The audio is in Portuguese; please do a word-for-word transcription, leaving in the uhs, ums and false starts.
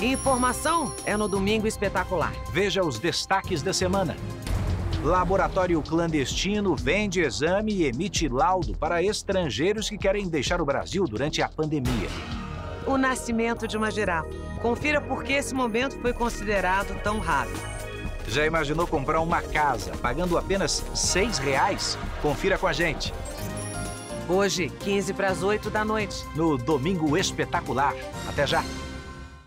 Informação é no Domingo Espetacular. Veja os destaques da semana. Laboratório clandestino vende exame e emite laudo para estrangeiros que querem deixar o Brasil durante a pandemia. O nascimento de uma girafa. Confira por que esse momento foi considerado tão raro. Já imaginou comprar uma casa pagando apenas seis reais? Confira com a gente. Hoje, quinze para as oito da noite. No Domingo Espetacular. Até já!